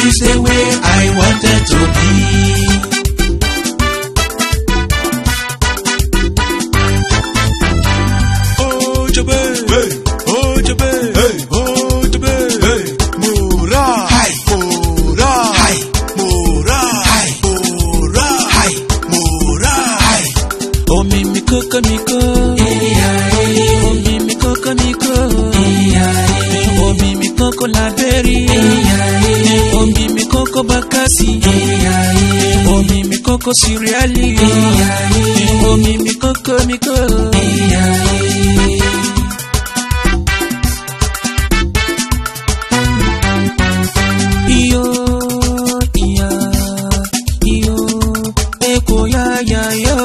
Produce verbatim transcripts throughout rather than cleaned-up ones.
is the way I wanted to be. Oh, Jabe, hey, oh, Jabe, hey, oh, Jabe, hey, Mura, hi, Mura, hi, Mura, hi, Mura, hi, Mura, hi. Oh, Mimi Coco Nico, oh, Mimi Coco Nico, oh, Mimi Coco Laberi, oh, Mimi Coco Bakasi, oh, Mimi Coco Siriali, oh, Mimi Coco Nico. Iyo, iya, iyo, eko ya ya yo.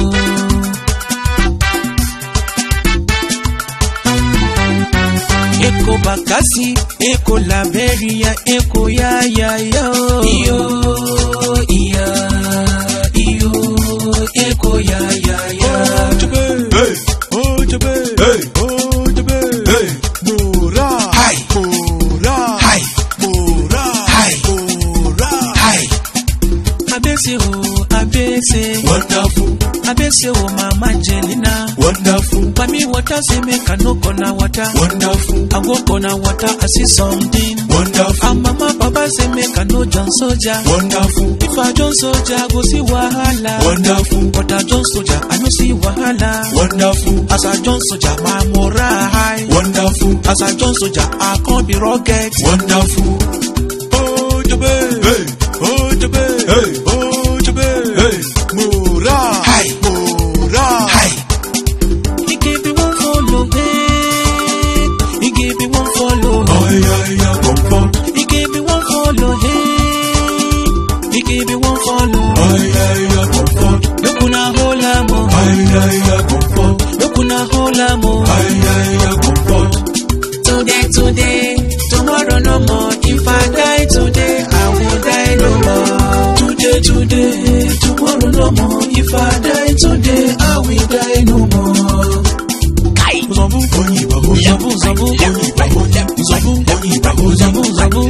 Eko Bakasi, eko Laberia, eko ya ya yo. Iyo, iya, iyo, eko ya ya ya. Oh, Jabe, hey, oh, Jabe, hey, oh, Jabe, hey, Mura, hi, Mura, hi, Mura, hi, Mura, hi. Abese oh, abese, wonderful. Abese oh, Mama Angelina, wonderful. Mami water say make I no gonna water, wonderful. I walk on a water, I see something, wonderful. And Mama Baba say make I no John Soldier, wonderful. If I John Soldier, I go see wahala, wonderful. But I John Soldier, I no see wahala, wonderful. As I John Soldier, my moral high, wonderful. As I John Soldier, I can't be rocket, wonderful. Oh, Jabe, hey, oh, Jabe, hey, oh, Jabe, hey, Mura, hi, Mura, hi. He gave me one follow, hey. He gave me one follow, oh yeah, yeah, comfort. He gave me one follow, hey. He gave me one follow, oh yeah, yeah, comfort. Look on a whole amo, oh yeah, yeah, comfort. Look on a whole amo, oh yeah, yeah, comfort. Today, today, tomorrow no more. If I die today, I will die no more. Today, today, tomorrow no more. If I die today, I will die no more. Kai, zabu, zabu, zabu, zabu, zabu, zabu, zabu,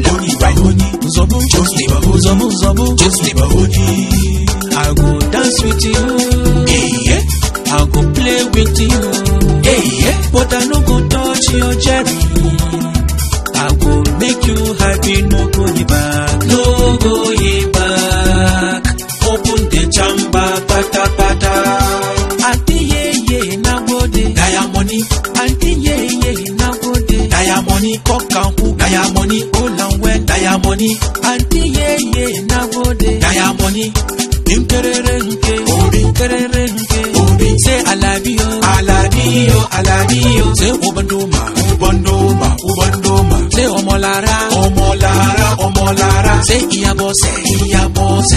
zabu, just leave a zabu, zabu, just leave a hoodie. I go dance with you, hey, yeah. I go play with you, hey, yeah. But I no go touch your cherry. I go make you happy, no go back, no go back. Open the chamber, pata pata. Auntie yeah yeah, now go de. Daya money, auntie yeah yeah, now go de. Daya money, cock and hook. Daya money, all and well. Daya money, auntie yeah yeah, now go de. Daya money, imperenke, imperenke. Say alabio, alabio, alabio. Say ubandoma, ubandoma, ubandoma. Say omolara, omolara, omolara. Say iyabose, iyabose,